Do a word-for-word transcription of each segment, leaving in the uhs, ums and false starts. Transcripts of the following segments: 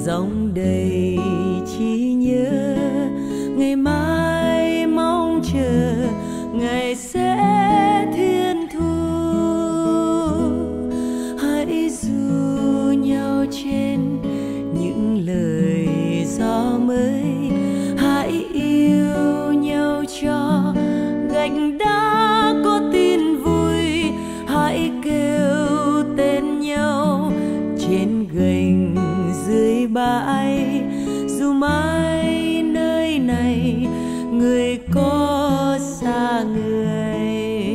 dòng đầy trí nhớ, ngày mai mong chờ ngày sẽ thiên thu. Hãy ru nhau trên những lời gió mới, hãy yêu nhau cho gạch đá có tin vui, hãy kêu tên nhau trên gành dưới bãi. Dù mai nơi này người có xa người,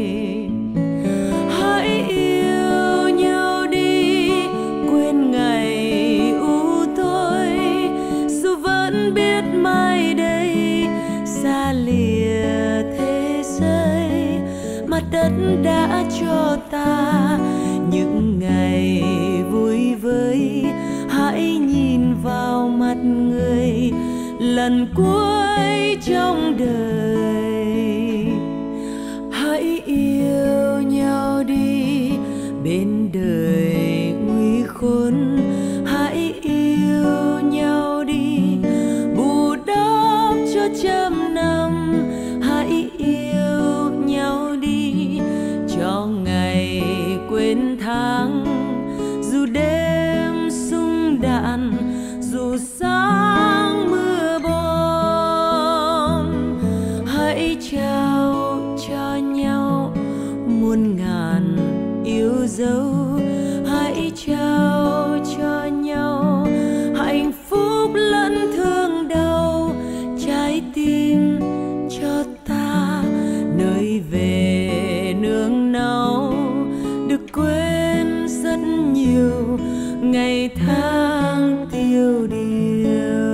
hãy yêu nhau đi quên ngày u tối. Dù vẫn biết mai đây xa lìa thế giới, mặt đất đã cho ta những ngày vui vơi. Hãy nhìn vào mặt người lần cuối trong đời, hãy yêu nhau đi bên đời nguy khốn. Hãy yêu nhau đi bù đắp cho trăm năm, hãy yêu nhau đi cho ngày quên tháng. Dù đêm súng đạn, dù sáng mưa bom, hãy trao cho nhau muôn ngàn yêu dấu. Hãy trao cho nhau hạnh phúc lẫn thương đau, trái tim cho ta nơi về nương náu. Được quên rất nhiều ngày tháng tiêu điều.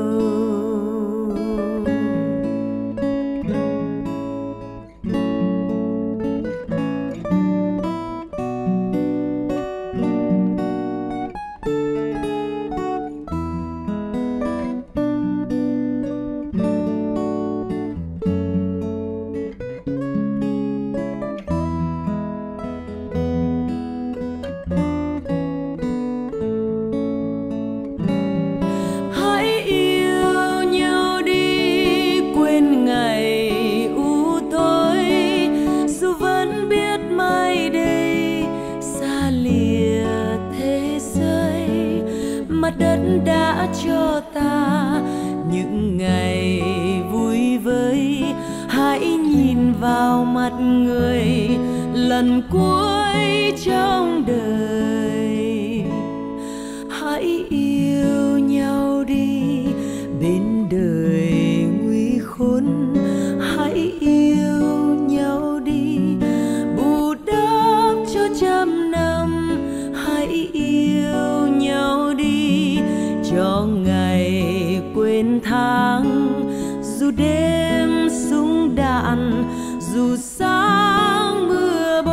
Mặt đất đã cho ta những ngày vui vơi. Hãy nhìn vào mặt người lần cuối trong đời, hãy yêu nhau đi bên đời nguy khốn. Hãy yêu nhau đi bù đắp cho trăm năm, hãy yêu nhau đi cho ngày quên tháng. Dù đêm súng đạn, dù sáng mưa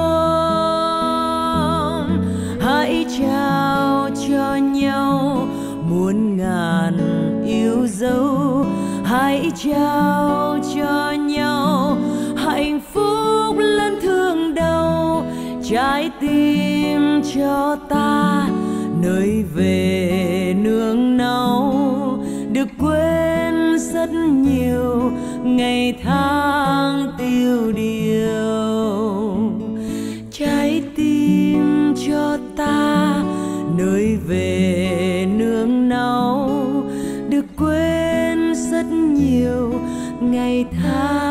bom, hãy trao cho nhau muôn ngàn yêu dấu. Hãy trao cho nhau hạnh phúc lẫn thương đau, trái tim cho ta nơi về nương náu. Được quên rất nhiều ngày tháng tiêu điều, trái tim cho ta nơi về nương náu. Được quên rất nhiều ngày tháng